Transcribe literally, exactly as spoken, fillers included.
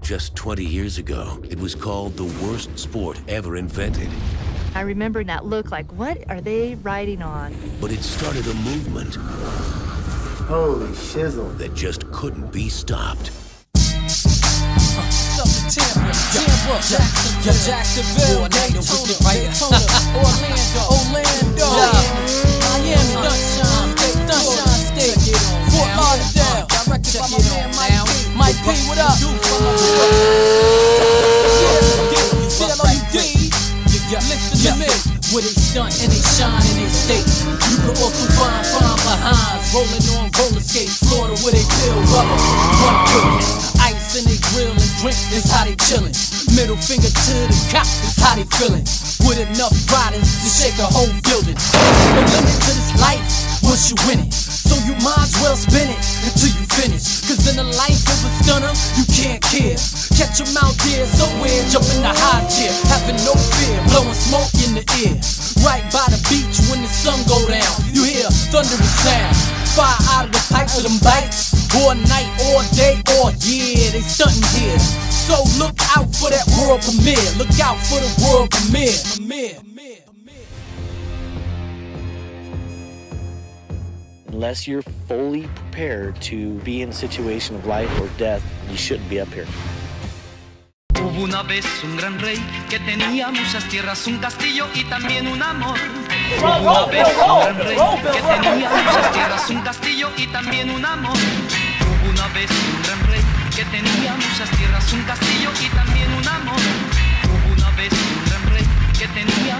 Just twenty years ago, it was called the worst sport ever invented. I remember that look like, what are they riding on? But it started a movement. Holy shizzle. That just couldn't be stopped. Tampa, Tampa, Jacksonville, Jacksonville, Daytona, Daytona, Orlando, Orlando, Miami, StuntShine State, StuntShine State, Fort Lauderdale, directed by my man Mike P. Mike P, what up? Yeah, C L O U D, listen to me. Where they stunt and they shine in they state. You can also find fine behinds rolling on roller skates. Florida where they build rubber, one good. Ice in they grill and drink, that's how they chillin'. Middle finger to the cop, that's how they feelin'. With enough riders to shake a whole building. No limit to this life once you win it. So you might as well spin it until you finish. Cause in the life of a stunner, you can't care. Catch them out there somewhere, jump in the high chair, having no fear, blowing smoke in the air. Right by the beach when the sun go down, you hear thunderous sound. Fire out of the pipes of them bikes. All night, all day, all year, they stunting here. So look out for that world premiere. Look out for the world premiere. Premiere. Unless you're fully prepared to be in a situation of life or death, you shouldn't be up here. Hubo una vez un gran rey que tenía muchas tierras, un castillo y también un amor. Hubo una vez un gran rey que tenía muchas tierras, un castillo y también un amor. Hubo una vez un gran rey que tenía muchas tierras, un castillo y también un amor. Hubo una vez un gran rey que tenía